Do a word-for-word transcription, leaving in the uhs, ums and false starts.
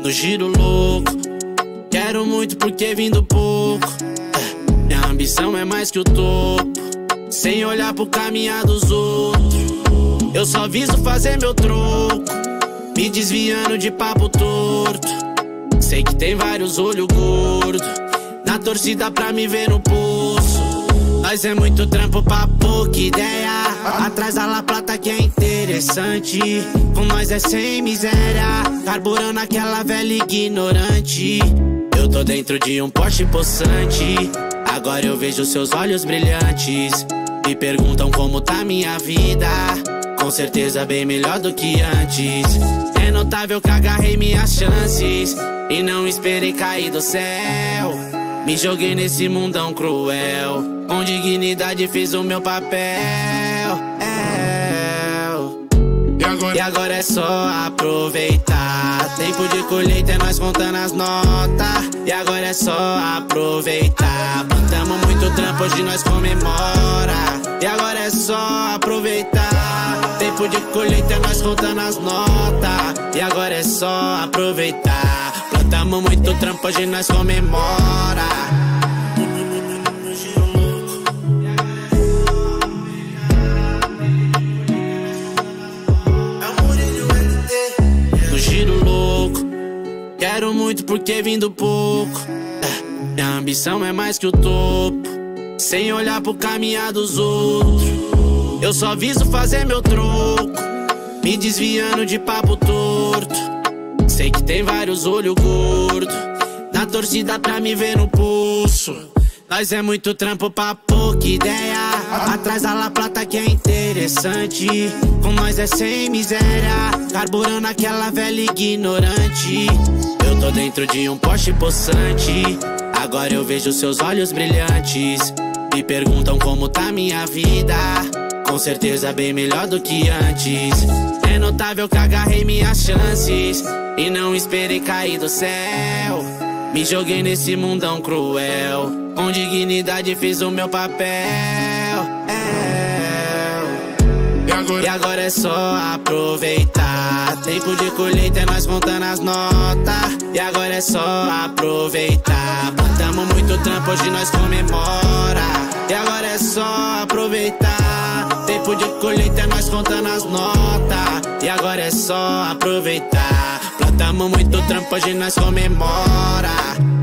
No giro louco, quero muito porque vim do pouco. é, Minha ambição é mais que o topo, sem olhar pro caminhar dos outros. Eu só viso fazer meu troco, me desviando de papo torto. Sei que tem vários olhos gordos na torcida pra me ver no poço. Nós é muito trampo pra pouca ideia, atrás da La Plata que é interessante. Com nós é sem miséria, carburando aquela velha ignorante. Eu tô dentro de um Porsche possante, agora eu vejo seus olhos brilhantes. Me perguntam como tá minha vida, com certeza bem melhor do que antes. É notável que agarrei minhas chances e não esperei cair do céu. Me joguei nesse mundão cruel, com dignidade fiz o meu papel. é. E, agora? e agora é só aproveitar. Tempo de colheita é nós contando as notas. E agora é só aproveitar. Plantamos muito trampo, hoje nós comemora. E agora é só aproveitar. Tempo de colheita é nós contando as notas. E agora é só aproveitar. Plantamos muito trampo, hoje nós comemora. No giro louco, quero muito porque vim do pouco. é, Minha ambição é mais que o topo, sem olhar pro caminhar dos outros. Eu só viso fazer meu troco, me desviando de papo torto. Sei que tem vários olhos gordos na torcida pra me ver no pulso. Nós é muito trampo pra pouca ideia, atrás da La Plata que é interessante. Com nós é sem miséria, carburando aquela velha ignorante. Eu tô dentro de um Porsche possante, agora eu vejo seus olhos brilhantes. Me perguntam como tá minha vida, com certeza bem melhor do que antes. É notável que agarrei minhas chances e não esperei cair do céu. Me joguei nesse mundão cruel, com dignidade fiz o meu papel. é. E, agora? e agora é só aproveitar. Tempo de colheita é nós contando as notas. E agora é só aproveitar. Plantamos muito trampo, hoje nós comemora. E agora é só aproveitar. Tempo de colheita é nós contando as notas. E agora é só aproveitar. Plantamos muito trampo, hoje nós comemora.